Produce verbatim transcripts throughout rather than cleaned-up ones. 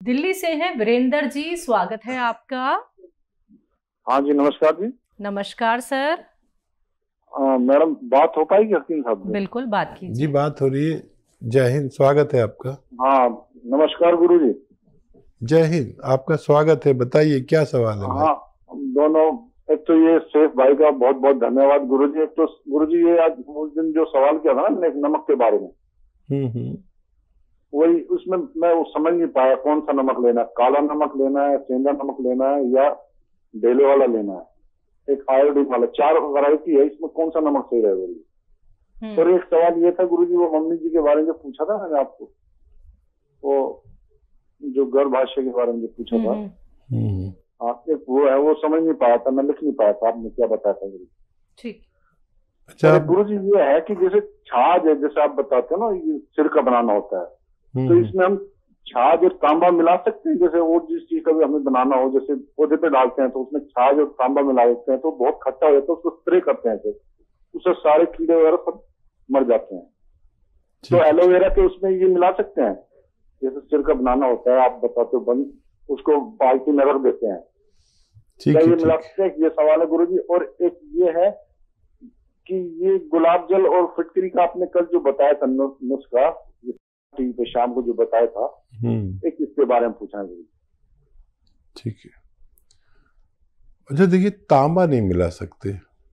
दिल्ली से हैं वीरेंद्र जी, स्वागत है आपका। हाँ जी, नमस्कार जी। नमस्कार सर। मैडम बात हो पाएगी हकीम साहब से? बिल्कुल बात कीजिए जी, बात हो रही है। जय हिंद, स्वागत है आपका। हाँ नमस्कार गुरु जी। जय हिंद, आपका स्वागत है। बताइए क्या सवाल है? हाँ दोनों, एक तो ये सेफ भाई का बहुत बहुत धन्यवाद गुरु जी। एक तो गुरु जी ये आज उस दिन जो सवाल किया था ना नमक के बारे में, हम्म हम्म वही उसमें मैं वो समझ नहीं पाया कौन सा नमक लेना है, काला नमक लेना है, सेंधा नमक लेना है या ढेले वाला लेना है, एक आयोडीन वाला, चार वैरायटी है, इसमें कौन सा नमक सही रहेगा? और एक सवाल ये था गुरु जी, वो मम्मी जी के बारे में जो पूछा था मैंने आपको, वो जो गर्भाशय के बारे में जो पूछा था, हाँ एक वो है, वो समझ नहीं पाया था, मैं लिख नहीं पाया था, आपने क्या बताया था गुरु जी? ठीक। अच्छा गुरु जी ये है कि जैसे छाछ है, जैसे आप बताते हैं ना ये सिर का बनाना होता है, तो इसमें हम छाछ और तांबा मिला सकते हैं? जैसे और जिस चीज का भी हमें बनाना हो, जैसे पौधे पे डालते हैं तो उसमें छाछ और तांबा मिला देते हैं तो बहुत खट्टा हो जाता है, उसको स्प्रे करते हैं, उससे सारे कीड़े वगैरह सब मर जाते हैं। तो एलोवेरा के उसमें ये मिला सकते हैं? जैसे सिर का बनाना होता है, आप बताते हो बंद, उसको बाल्टी में रख देते हैं, क्या ये मिला सकते हैं? ये सवाल है गुरु जी। और एक ये है कि ये गुलाब जल और फिटकरी का आपने कल जो बताया था नुस्खा टीवी पे शाम को जो बताया था, एक इसके बारे में पूछना है। ठीक है। अच्छा देखिए, तांबा नहीं मिला सकते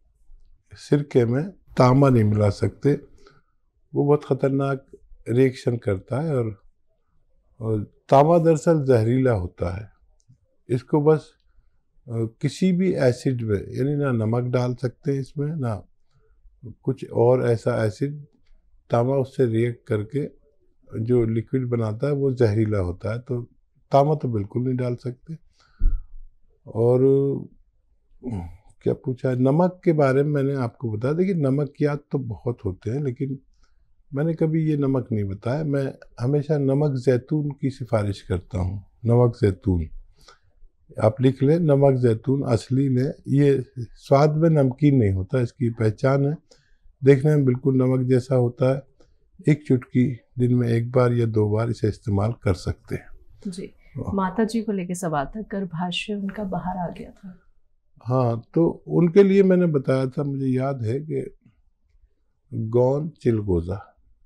सिरके में, तांबा नहीं मिला सकते, वो बहुत खतरनाक रिएक्शन करता है। और, और तांबा दरअसल जहरीला होता है। इसको बस किसी भी एसिड में, यानी ना नमक डाल सकते हैं इसमें, ना कुछ और ऐसा एसिड, तांबा उससे रिएक्ट करके जो लिक्विड बनाता है वो जहरीला होता है, तो तांबा तो बिल्कुल नहीं डाल सकते। और क्या पूछा है नमक के बारे में, मैंने आपको बताया। देखिए नमक याद तो बहुत होते हैं, लेकिन मैंने कभी ये नमक नहीं बताया। मैं हमेशा नमक जैतून की सिफारिश करता हूँ। नमक जैतून आप लिख लें, नमक जैतून असली लें। ये स्वाद में नमकीन नहीं होता, इसकी पहचान है, देखने में बिल्कुल नमक जैसा होता है। एक चुटकी दिन में एक बार या दो बार इसे इस्तेमाल कर सकते हैं जी। माता जी को लेके सवाल था, गर्भाशय उनका बाहर आ गया था। हाँ, तो उनके लिए मैंने बताया था, मुझे याद है कि गौन चिलगोजा,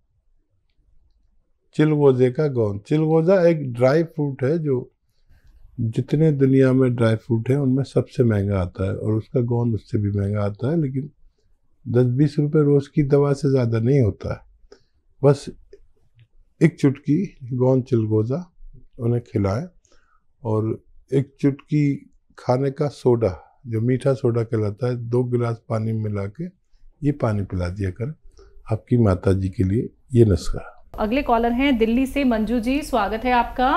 चिलगोजे का गौन। चिलगोजा एक ड्राई फ्रूट है जो जितने दुनिया में ड्राई फ्रूट है उनमें सबसे महंगा आता है, और उसका गौन उससे भी महंगा आता है, लेकिन दस बीस रुपए रोज की दवा से ज़्यादा नहीं होता है। बस एक चुटकी गौन चिलगोजा उन्हें खिलाएं, और एक चुटकी खाने का सोडा, जो मीठा सोडा कहलाता है, दो गिलास पानी में मिला के ये पानी पिला दिया कर आपकी माता जी के लिए ये नुस्खा। अगले कॉलर हैं दिल्ली से मंजू जी, स्वागत है आपका।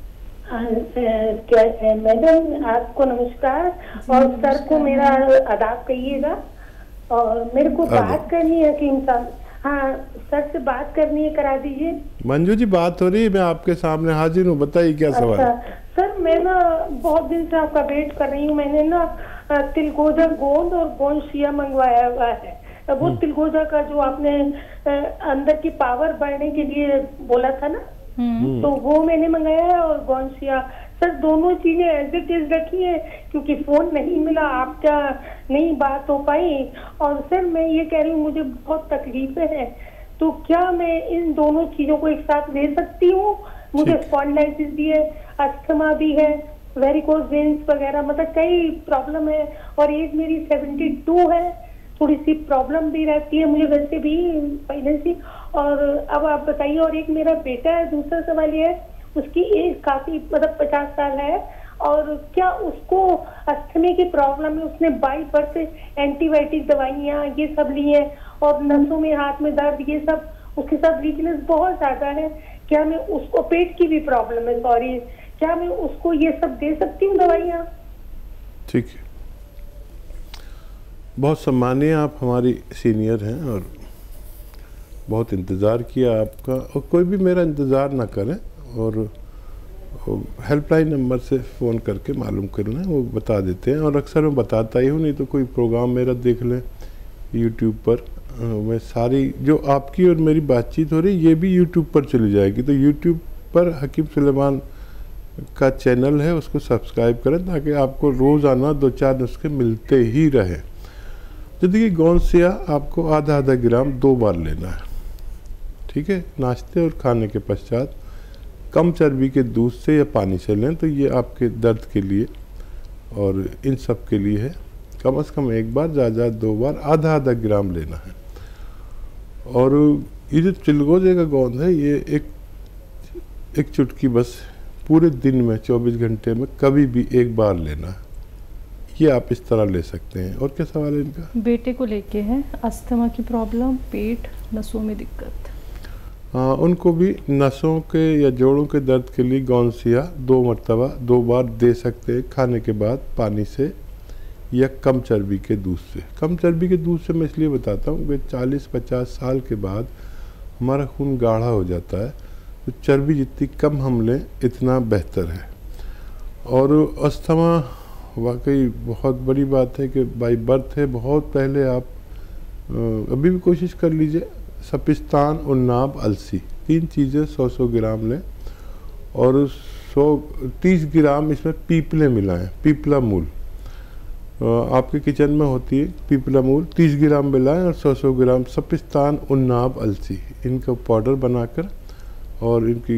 क्या मैडम, आपको नमस्कार, और सर को मेरा आदाब कहिएगा। और मेरे को बात करनी है कि इंसान, हाँ सर से बात करनी है, करा दीजिए। मंजू जी बात हो रही है, मैं आपके सामने हाजिर हूँ, बताइए क्या सवाल। अच्छा सर, मैं ना बहुत दिन से आपका वेट कर रही हूँ। मैंने ना तिलगोजा गोंद और गोंशिया मंगवाया हुआ है। वो तिलगोजा का जो आपने अंदर की पावर बढ़ने के लिए बोला था ना, तो वो मैंने मंगाया है। और गोंशिया सर, दोनों चीजें एज इट इज रखी है, क्योंकि फोन नहीं मिला, आपका नहीं बात हो पाई। और सर मैं ये कह रही हूँ, मुझे बहुत तकलीफें हैं, तो क्या मैं इन दोनों चीजों को एक साथ ले सकती हूँ? मुझे स्पॉन्डिलाइटिस भी है, अस्थमा भी है, वेरिकोज वेन्स वगैरह, मतलब कई प्रॉब्लम है। और एज मेरी सेवेंटी टू है, थोड़ी सी प्रॉब्लम भी रहती है मुझे वैसे भी पहले से। और अब आप बताइए। और एक मेरा बेटा है, दूसरा सवाल ये है, उसकी एज काफी मतलब पचास साल है, और क्या उसको अस्थमे की प्रॉब्लम है? उसने बाई बर्थ एंटीबायोटिक दवाइयाँ ये सब ली है, और नसों में हाथ में दर्द, ये सब, उसके साथ वीकनेस बहुत ज्यादा है। क्या मैं उसको, पेट की भी प्रॉब्लम है सॉरी, क्या मैं उसको ये सब दे सकती हूँ दवाइयाँ? ठीक है, बहुत सम्मानीय, आप हमारी सीनियर हैं और बहुत इंतज़ार किया आपका। और कोई भी मेरा इंतज़ार ना करें, और हेल्पलाइन नंबर से फ़ोन करके मालूम कर लें, वो बता देते हैं। और अक्सर मैं बताता ही हूँ, नहीं तो कोई प्रोग्राम मेरा देख लें यूट्यूब पर। मैं सारी जो आपकी और मेरी बातचीत हो रही ये भी यूट्यूब पर चली जाएगी, तो यूट्यूब पर हकीम सुलेमान का चैनल है उसको सब्सक्राइब करें ताकि आपको रोज़ाना दो चार नुस्खे मिलते ही रहे। तो देखिए गोंसिया आपको आधा आधा ग्राम दो बार लेना है, ठीक है। नाश्ते और खाने के पश्चात कम चर्बी के दूध से या पानी से लें तो ये आपके दर्द के लिए और इन सब के लिए है। कम से कम एक बार, ज़्यादा दो बार आधा आधा ग्राम लेना है। और ये जो चिलगोजे का गोंद है ये एक एक चुटकी बस पूरे दिन में चौबीस घंटे में कभी भी एक बार लेना है। ये आप इस तरह ले सकते हैं। और क्या सवाल है इनका? बेटे को लेके है अस्थमा की प्रॉब्लम, पेट नसों में दिक्कत। हाँ, उनको भी नसों के या जोड़ों के दर्द के लिए गोंसिया दो मरतबा दो बार दे सकते हैं, खाने के बाद पानी से या कम चर्बी के दूध से। कम चर्बी के दूध से मैं इसलिए बताता हूँ कि चालीस पचास साल के बाद हमारा खून गाढ़ा हो जाता है, तो चर्बी जितनी कम हम लें इतना बेहतर है। और अस्थमा वाकई बहुत बड़ी बात है कि बाई बर्थ है। बहुत पहले आप अभी भी कोशिश कर लीजिए, सपिस्तान, उन्नाब, अलसी, तीन चीज़ें सौ सौ ग्राम लें और सौ तीस ग्राम इसमें पीपले मिलाएं। पीपला मूल आपके किचन में होती है, पीपला मूल तीस ग्राम मिलाएं और सौ सौ ग्राम सपिस्तान, उन्नाब, अलसी, इनका पाउडर बनाकर और इनकी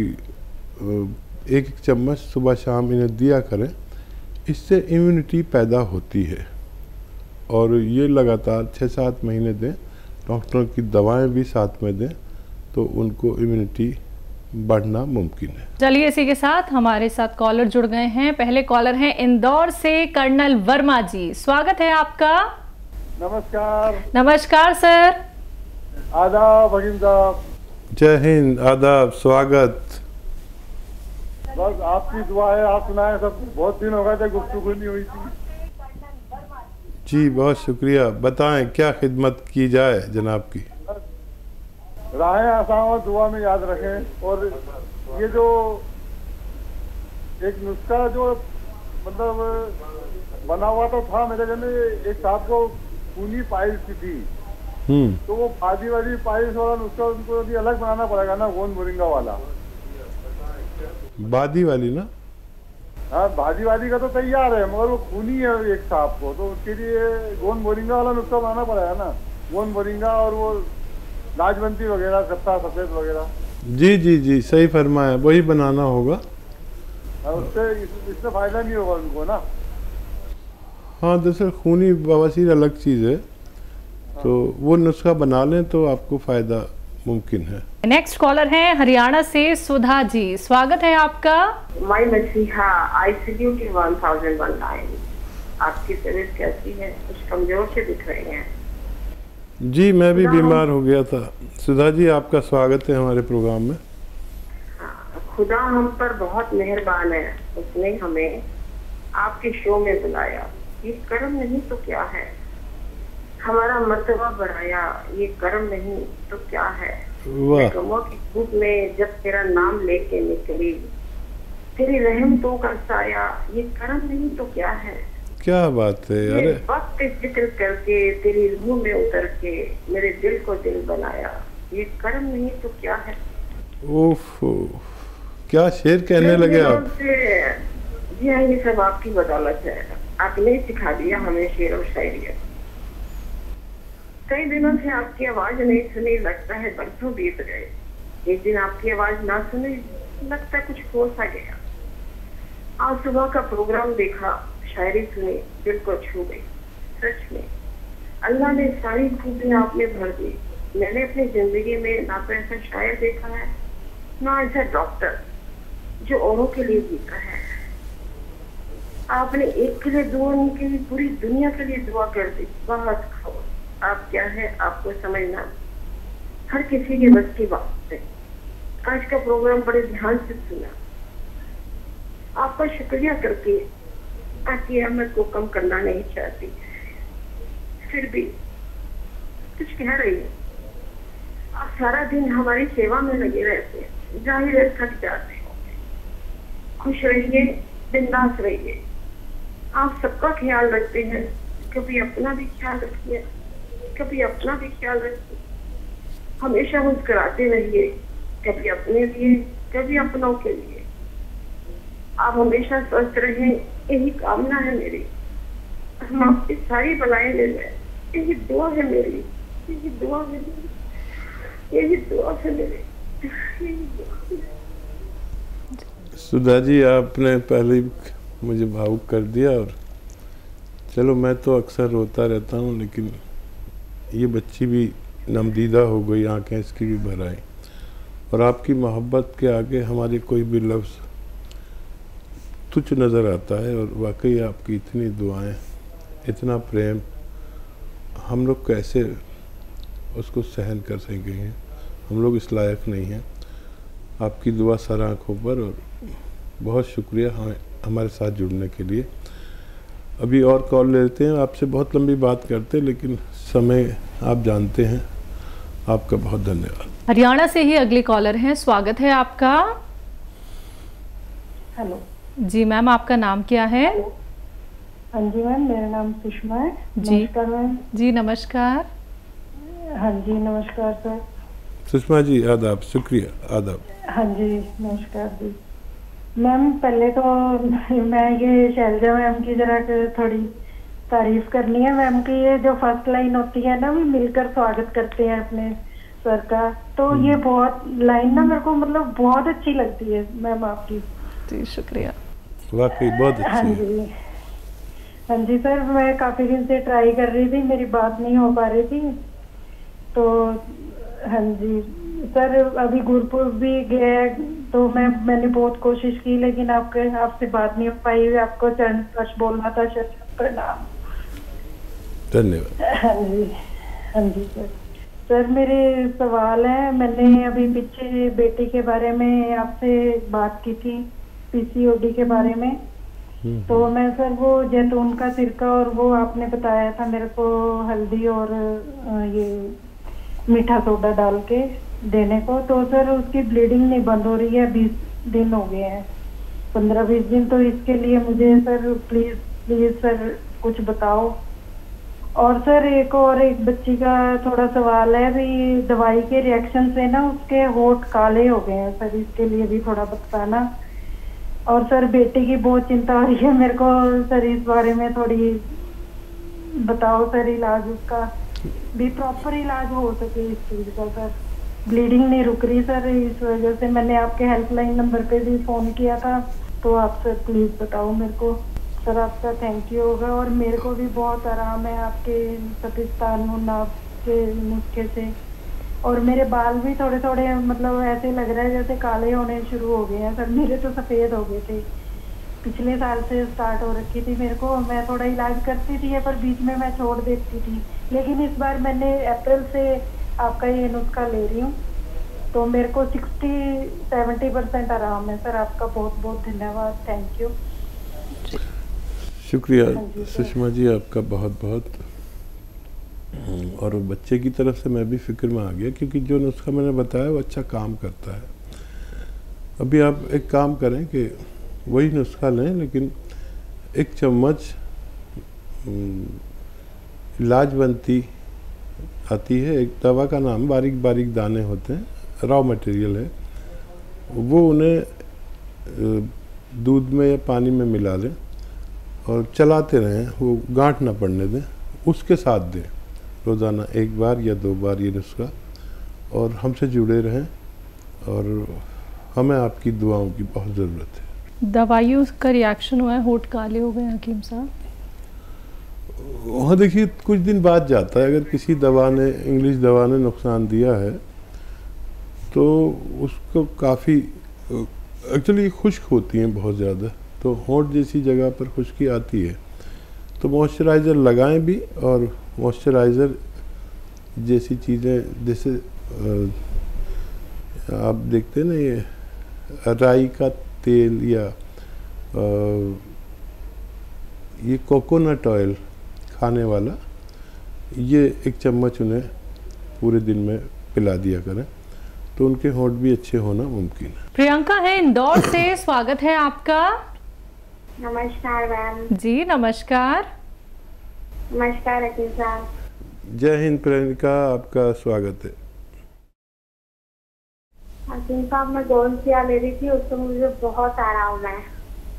एक एक चम्मच सुबह शाम इन्हें दिया करें। इससे इम्यूनिटी पैदा होती है और ये लगातार छः सात महीने दें। डॉक्टरों की दवाएं भी साथ में दें तो उनको इम्यूनिटी बढ़ना मुमकिन है। चलिए इसी के साथ हमारे साथ कॉलर जुड़ गए हैं। पहले कॉलर हैं इंदौर से कर्नल वर्मा जी, स्वागत है आपका। नमस्कार। नमस्कार सर। आदाब हकीम साहब। जय हिंद, आदाब, स्वागत। बस आपकी दुआ है, आप सुनाए सब। बहुत दिन हो गए थे, गुफ्तगू नहीं हुई थी। जी बहुत शुक्रिया। बताएं क्या खिदमत की जाए जनाब की? राहें आसान और दुआ में याद रखें। और ये जो एक नुस्खा जो मतलब बना हुआ तो था मेरे घर में, एक साहब को खूनी पाइल्स थी, हम्म तो वो बादी वाली पाइल्स वाला नुस्खा उनको अभी अलग बनाना पड़ेगा ना, गोंद मोरिंगा वाला। बादी वाली ना? हाँ, भाजी वादी का तो तैयार है मगर वो खूनी है एक साहब को, तो उसके लिए गोंद मोरिंगा वाला नुस्खा बनाना पड़ेगा ना। गोंद मोरिंगा और वो लाजवंती वगैरह, सत्ता सफेद वगैरह। जी जी जी सही फरमाया, वही बनाना होगा। उससे इससे फायदा नहीं होगा उनको ना। हाँ, दरअसल खूनी बवासीर अलग चीज़ है, तो वो नुस्खा बना लें तो आपको फ़ायदा मुमकिन है। नेक्स्ट कॉलर हैं हरियाणा से सुधा जी, स्वागत है आपका। माई मसीहा, I salute you one thousand one time. आपकी तबीयत कैसी है? कुछ कमजोर से दिख रहे हैं। जी मैं भी बीमार हो गया था। सुधा जी आपका स्वागत है हमारे प्रोग्राम में। खुदा हम पर बहुत मेहरबान है, उसने हमें आपके शो में बुलाया। ये कर्म नहीं तो क्या है? हमारा मर्तबा बढ़ाया, ये कर्म नहीं तो क्या है? गमों की धूप में जब तेरा नाम लेके निकली, तेरी रहमतों का साया, ये कर्म नहीं तो क्या है? क्या बात है। अरे वक्त जिक्र करके तेरी रूह में उतर के मेरे दिल को दिल बनाया, ये कर्म नहीं तो क्या है? ओफ, क्या शेर कहने लगे आप। जी हाँ, ये सब आपकी बदौलत है। आपने सिखा दिया हमें शेर और शायरी। कई दिनों से आपकी आवाज नहीं सुनी, लगता है बरसों बीत गए। एक दिन आपकी आवाज ना सुनी, लगता है कुछ हो सा गया। आज सुबह का प्रोग्राम देखा, शायरी सुनी, दिल को छू गई। सच में अल्लाह ने सारी खूबियां आप में भर दी। मैंने अपनी जिंदगी में ना तो ऐसा शायर देखा है, ना ऐसा डॉक्टर जो औरों के लिए जीता है। आपने एक के लिए दुआ नहीं की, पूरी दुनिया के लिए दुआ कर दी। बहुत खाओ, आप क्या है आपको समझना हर किसी के बस की बात है। आज का प्रोग्राम बड़े ध्यान से सुना। आपका शुक्रिया करके आपकी अहमद को कम करना नहीं चाहती, फिर भी कुछ कह रही है। आप सारा दिन हमारी सेवा में लगे रहते हैं, जाहिर है थक जाते हो। खुश रहिए, बिंदास रहिए। आप सबका ख्याल रखते हैं, कभी अपना भी ख्याल रखिए, कभी अपना भी ख्याल रखिए। हमेशा मुस्कुराते रहिए, कभी अपने लिए, कभी अपनों के लिए। आप हमेशा स्वस्थ रहें, यही कामना है मेरी। हम आपकी सारी बलाएं ले लें, यही दुआ है मेरी, यही दुआ है मेरी, यही दुआ है मेरी, यही दुआ है। सुधा जी, आपने पहले मुझे भावुक कर दिया। और चलो, मैं तो अक्सर रोता रहता हूँ, लेकिन ये बच्ची भी नमदीदा हो गई, आंखें इसकी भी भर आई। और आपकी मोहब्बत के आगे हमारे कोई भी लफ्ज़ तुच्छ नज़र आता है। और वाकई आपकी इतनी दुआएं, इतना प्रेम, हम लोग कैसे उसको सहन कर सकेंगे? हम लोग इस लायक नहीं हैं। आपकी दुआ सर आँखों पर, और बहुत शुक्रिया हमें हमारे साथ जुड़ने के लिए। अभी और कॉल लेते हैं, आपसे बहुत लंबी बात करते हैं, लेकिन समय आप जानते हैं। आपका बहुत धन्यवाद। हरियाणा से ही अगले कॉलर हैं, स्वागत है आपका। हेलो जी मैम, आपका नाम क्या है? हाँ जी मैम, मेरा नाम सुषमा है। जी नमस्कार मैम। जी नमस्कार। हाँ जी नमस्कार सर। सुषमा जी आदाब, शुक्रिया, आदाब। हाँ जी नमस्कार जी। मैम पहले तो मैं ये शैलजा मैम की जरा थोड़ी तारीफ करनी है मैम की। ये जो फर्स्ट लाइन होती है ना, वो मिलकर स्वागत करते हैं अपने सर का, तो ये बहुत लाइन ना मेरे को मतलब बहुत अच्छी लगती है मैम आपकी। जी शुक्रिया। वाकई बहुत अच्छी हाँ जी है। हाँ जी सर, मैं काफी दिन से ट्राई कर रही थी, मेरी बात नहीं हो पा रही थी। तो हाँ जी सर, अभी गुरपुर भी गए तो मैं मैंने बहुत कोशिश की, लेकिन आपके आपसे बात नहीं हो पाई। आपको चरण स्पर्श बोलना था, शत प्रणाम। धन्यवाद। हाँ जी हाँ जी सर। सर मेरे सवाल है, मैंने अभी पीछे बेटी के बारे में आपसे बात की थी, पीसीओडी के बारे में। तो मैं सर वो जैतून का सिरका और वो आपने बताया था मेरे को, हल्दी और ये मीठा सोडा डाल के देने को। तो सर उसकी ब्लीडिंग नहीं बंद हो रही है, बीस दिन हो गए हैं, पंद्रह बीस दिन। तो इसके लिए मुझे सर प्लीज प्लीज सर कुछ बताओ। और सर एक और एक बच्ची का थोड़ा सवाल है, भी दवाई के रिएक्शन से ना उसके होंठ काले हो गए हैं सर, इसके लिए भी थोड़ा बताना। और सर बेटी की बहुत चिंता हो रही है मेरे को सर, इस बारे में थोड़ी बताओ सर, इलाज उसका भी प्रॉपर इलाज हो सके इस चीज का सर। ब्लीडिंग नहीं रुक रही सर, इस वजह से मैंने आपके हेल्पलाइन नंबर पे भी फोन किया था। तो आप सर प्लीज बताओ मेरे को सर, आपका थैंक यू होगा। और मेरे को भी बहुत आराम है आपके सतिस्तान नाप के नुस्खे से। और मेरे बाल भी थोड़े थोड़े मतलब ऐसे लग रहा है जैसे काले होने शुरू हो गए हैं सर, मेरे तो सफ़ेद हो गए थे, पिछले साल से स्टार्ट हो रखी थी मेरे को। मैं थोड़ा इलाज करती थी पर बीच में मैं छोड़ देती थी, लेकिन इस बार मैंने अप्रैल से आपका ये नुस्खा ले रही हूँ, तो मेरे को सिक्सटी सेवेंटी परसेंट आराम है सर। आपका बहुत बहुत धन्यवाद, थैंक यू। शुक्रिया सुषमा जी, आपका बहुत बहुत। और बच्चे की तरफ से मैं भी फिक्र में आ गया, क्योंकि जो नुस्खा मैंने बताया वो अच्छा काम करता है। अभी आप एक काम करें कि वही नुस्खा लें, लेकिन एक चम्मच लाजवंती आती है, एक दवा का नाम, बारीक बारीक दाने होते हैं, रॉ मटेरियल है वो, उन्हें दूध में या पानी में मिला लें और चलाते रहें, वो गांठ ना पड़ने दें, उसके साथ दें रोज़ाना एक बार या दो बार ये नुस्खा। और हमसे जुड़े रहें, और हमें आपकी दुआओं की बहुत ज़रूरत है। दवाइयों का रिएक्शन हुआ है, होंठ काले हो गए हकीम साहब? वहाँ देखिए कुछ दिन बाद जाता है, अगर किसी दवा ने, इंग्लिश दवा ने नुकसान दिया है तो उसको काफ़ी, एक्चुअली खुश्क होती हैं बहुत ज़्यादा, तो होंठ जैसी जगह पर खुश्की आती है, तो मॉइस्चराइज़र लगाएं भी। और मॉइस्चराइज़र जैसी चीज़ें, जैसे आप देखते हैं ना, ये राई का तेल या ये कोकोनट ऑयल खाने वाला, ये एक चम्मच उन्हें पूरे दिन में पिला दिया करें, तो उनके होंठ भी अच्छे होना मुमकिन है। प्रियंका है इंदौर से, स्वागत है आपका। नमस्कार मैम। जी नमस्कार। नमस्कार हकीम साहब। जय हिंद प्रियंका, आपका स्वागत है। हकीम साहब मैं गोंद सिया ले रही थी, उससे मुझे बहुत आराम है।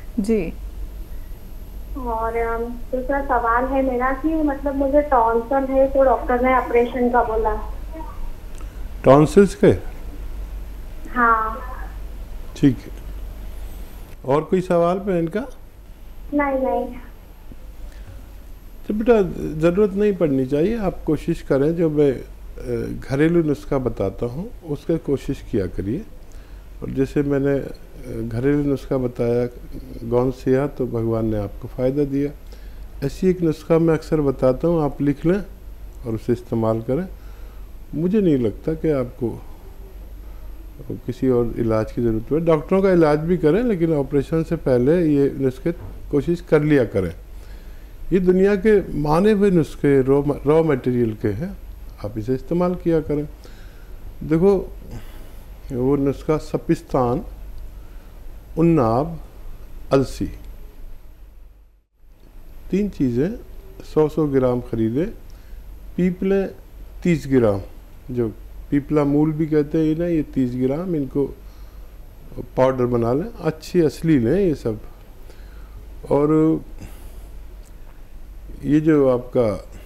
जी। और अम, दूसरा सवाल है मेरा कि मतलब मुझे टॉन्सिल है तो डॉक्टर ने ऑपरेशन का बोला। टॉन्सिल्स के? हाँ। ठीक है। और कोई सवाल बहन का? नहीं नहीं। तो बेटा ज़रूरत नहीं पड़नी चाहिए, आप कोशिश करें जो मैं घरेलू नुस्खा बताता हूँ उसका कोशिश किया करिए। और जैसे मैंने घरेलू नुस्खा बताया गौंद सिया, तो भगवान ने आपको फ़ायदा दिया। ऐसी एक नुस्खा मैं अक्सर बताता हूँ, आप लिख लें और उसे इस्तेमाल करें। मुझे नहीं लगता कि आपको किसी और इलाज की ज़रूरत है। डॉक्टरों का इलाज भी करें, लेकिन ऑपरेशन से पहले ये नुस्खे कोशिश कर लिया करें। ये दुनिया के माने हुए नुस्खे रॉ रॉ मटेरियल के हैं, आप इसे इस्तेमाल किया करें। देखो वो नुस्खा सपिस्तान, उन्नाब, अलसी, तीन चीज़ें सौ सौ ग्राम खरीदें। पीपलें तीस ग्राम, जो पीपला मूल भी कहते हैं ना, ये तीस ग्राम, इनको पाउडर बना लें, अच्छी असली लें ये सब। और ये जो आपका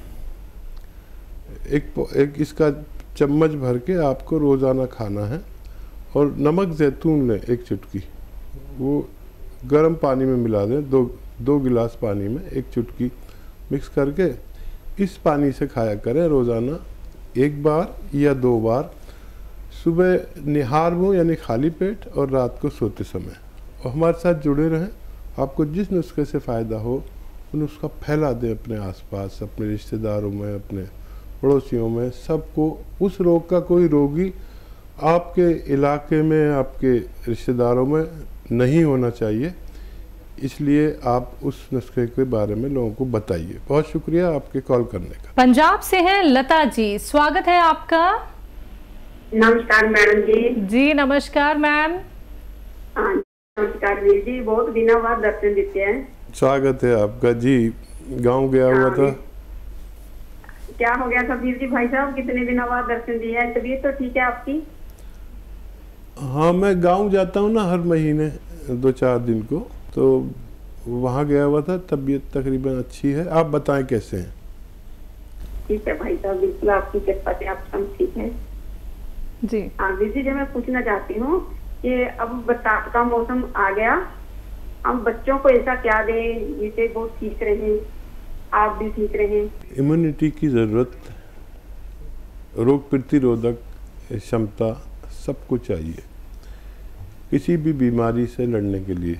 एक एक इसका चम्मच भर के आपको रोज़ाना खाना है। और नमक जैतून लें एक चुटकी, वो गर्म पानी में मिला दें, दो दो गिलास पानी में एक चुटकी मिक्स करके इस पानी से खाया करें रोज़ाना एक बार या दो बार, सुबह निहार मुँह यानी खाली पेट और रात को सोते समय। और हमारे साथ जुड़े रहें, आपको जिस नुस्खे से फ़ायदा हो उन नुस्खा फैला दें अपने आसपास, अपने रिश्तेदारों में, अपने पड़ोसियों में, सबको। उस रोग का कोई रोगी आपके इलाके में, आपके रिश्तेदारों में नहीं होना चाहिए, इसलिए आप उस नुस्खे के बारे में लोगों को बताइए। बहुत शुक्रिया आपके कॉल करने का। पंजाब से हैं लता जी, स्वागत है आपका। नमस्कार मैडम जी। जी नमस्कार मैम। हाँ नमस्कार वीर जी, बहुत दिनों बाद दर्शन देते हैं। स्वागत है आपका जी। गांव गया हुआ था। क्या हो गया था वीर जी? भाई साहब कितने दिनों बाद दर्शन दिए हैं, तबीयत तो ठीक है आपकी? हाँ मैं गांव जाता हूँ ना हर महीने दो चार दिन को, तो वहाँ गया हुआ था। तबीयत तकरीबन अच्छी है। आप बताएं कैसे हैं? ठीक है भाई साहब, बिल्कुल आपकी कृपा से आप सब ठीक है जी। हाँ वीर जी, जो मैं पूछना चाहती हूँ कि अब बरसात का मौसम आ गया, हम बच्चों को ऐसा क्या दें जिससे वो ठीक रहे, आप भी ठीक रहें? इम्यूनिटी की ज़रूरत, रोग प्रतिरोधक क्षमता सबको चाहिए किसी भी बीमारी से लड़ने के लिए।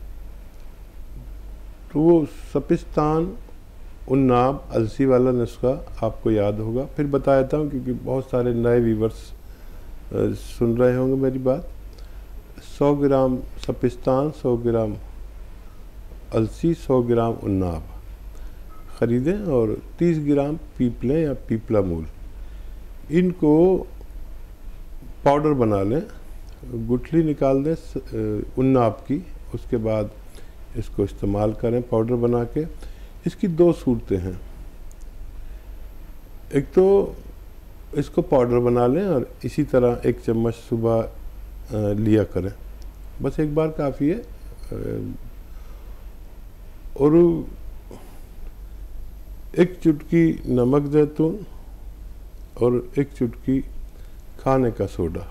तो वो सपिस्तान, उन्नाब, अलसी वाला नुस्खा आपको याद होगा, फिर बताया था क्योंकि बहुत सारे नए व्यूवर्स सुन रहे होंगे मेरी बात। सौ ग्राम सपिस्तान, सौ ग्राम अलसी, सौ ग्राम उन्नाब ख़रीदें और तीस ग्राम पीपलें या पीपला मूल, इनको पाउडर बना लें, गुठली निकाल दें उन्नाब की, उसके बाद इसको इस्तेमाल करें पाउडर बना के। इसकी दो सूरतें हैं, एक तो इसको पाउडर बना लें और इसी तरह एक चम्मच सुबह लिया करें, बस एक बार काफ़ी है। और एक चुटकी नमक जैतून और एक चुटकी खाने का सोडा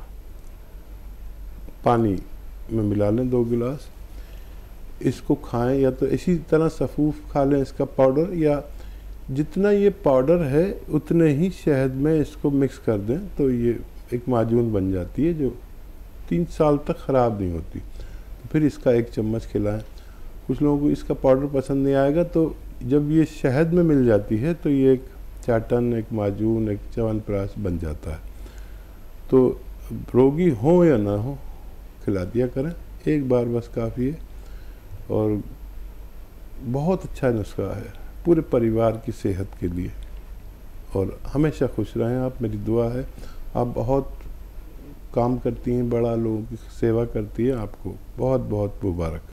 पानी में मिला लें, दो गिलास। इसको खाएं, या तो इसी तरह सफूफ खा लें इसका पाउडर, या जितना ये पाउडर है उतने ही शहद में इसको मिक्स कर दें, तो ये एक माजून बन जाती है जो तीन साल तक ख़राब नहीं होती। तो फिर इसका एक चम्मच खिलाएं। कुछ लोगों को इसका पाउडर पसंद नहीं आएगा, तो जब ये शहद में मिल जाती है तो ये एक चाटन, एक माजून, एक च्यवनप्राश बन जाता है। तो रोगी हो या ना हो खिला दिया करें, एक बार बस काफ़ी है। और बहुत अच्छा नुस्खा है पूरे परिवार की सेहत के लिए। और हमेशा खुश रहें आप, मेरी दुआ है। आप बहुत काम करती हैं, बड़ा लोगों की सेवा करती हैं, आपको बहुत बहुत मुबारक।